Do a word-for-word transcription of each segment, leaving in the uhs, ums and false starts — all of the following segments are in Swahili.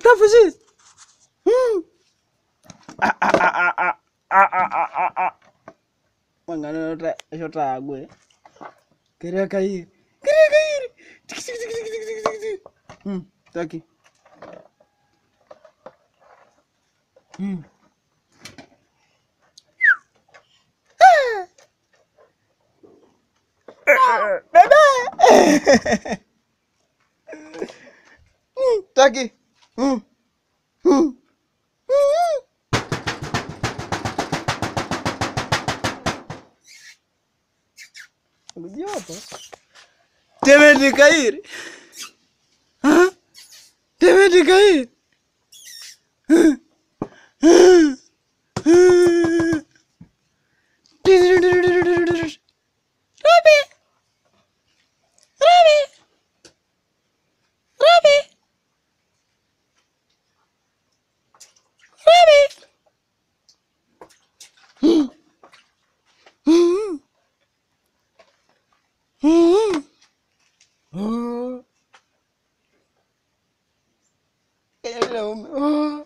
Rafusis. Hmm. Ah ah ah ah ah ah ah ah ah. Mangano tra eso trago. Queria cair. Queria cair. Hum, tá aqui. Hum. Bebê! Hum, tá aqui. Hum. Hum. Hum. Idiota. Tem medo de cair? Hã? Tem medo de cair? Hã? Hã? Hã? Rabi! Rabi! Rabi! Rabi! Hum. Hum. Hum. Oh. Hello. Oh.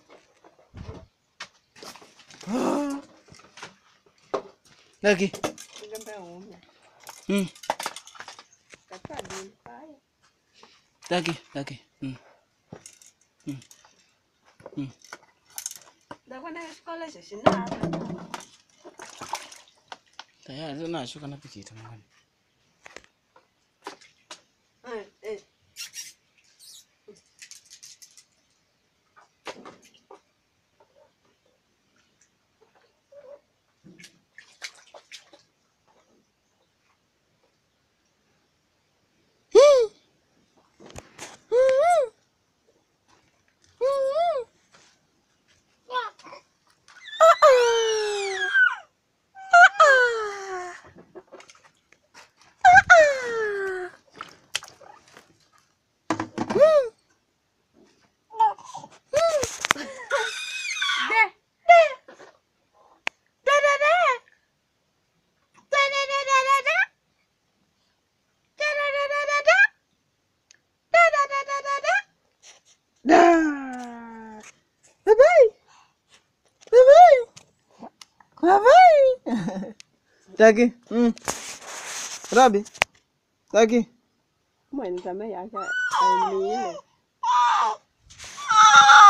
Oh. Lagi. Hmm. Lagi, lagi. Hmm. Hmm. Hmm. Dapat na sekolah sih sih na. Taya zo na shuka na piki ta magana. Eh eh. Tá aqui. Hum. Rabi. Tá aqui. Mãe também acha a minha.